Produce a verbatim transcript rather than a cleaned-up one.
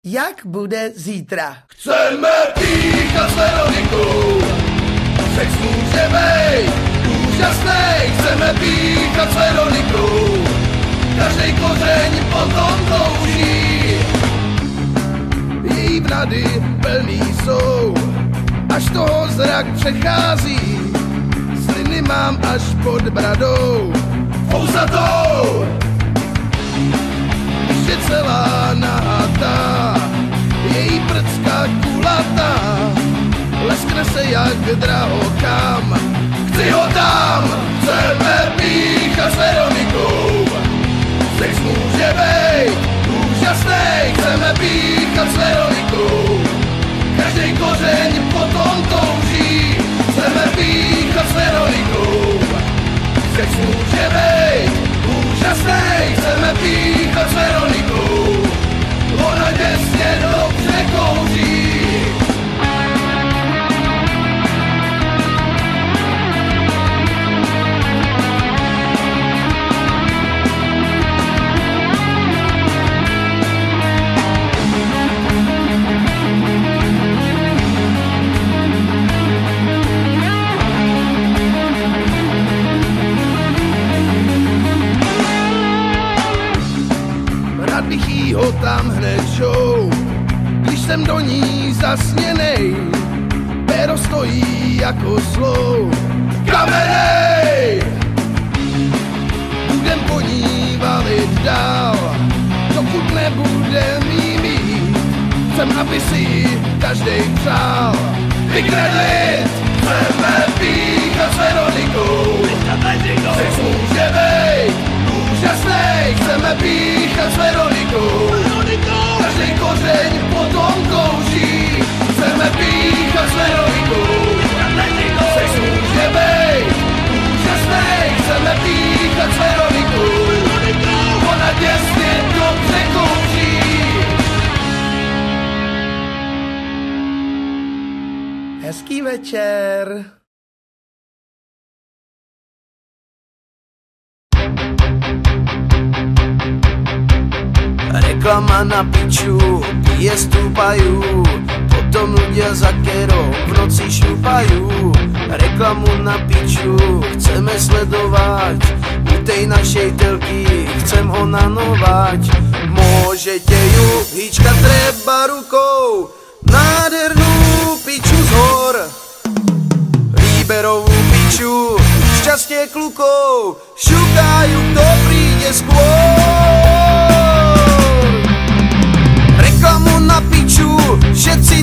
Jak bude zítra? Chceme píchat s Veronikou, sex může být úžasnej. Chceme píchat s Veronikou, každej kořeň potom touží. Její brady plný jsou, až toho zrak přechází. Sliny mám až pod bradou, fousatou. Je celá nahatá, její prcka kulatá, leskne se jak drahokam. Chci ho tam, chceme píchat s Veronikou, sex může být úžasnej. Chceme píchat s Veronikou, každej kořeň potom touží. Chceme píchat s Veronikou, sex může být úžasnej. Chceme píchat s Veronikou, ona děsně dobře kouří. Bych jí ho tam hned šou, když jsem do ní zasněnej. Pero stojí jako slou kamenej. Budem po ní valit dál, dokud nebude mý mít. Chcem, aby si ji každej přál vykredlit. Chceme píchat s Veronikou, sex může být úžasnej. Chceme píchat s Veronikou, každej kořeň potom kouří. Chceme píchat s Veronikou, sex může být úžasnej. Chceme píchat s Veronikou, ona děsně dobře kouří. Hezký večer. Reklama na piču, pije stúpajú, potom ľudia za kerou v noci šľupajú. Reklamu na piču chceme sledovať, u tej našej telky chcem onanovať. Môžete ju hýčkať treba rukou, nádhernú piču z hor, výberovú piču, šťastie klukov, šukajú, kto príde skôr. Reklamu na piču, všetci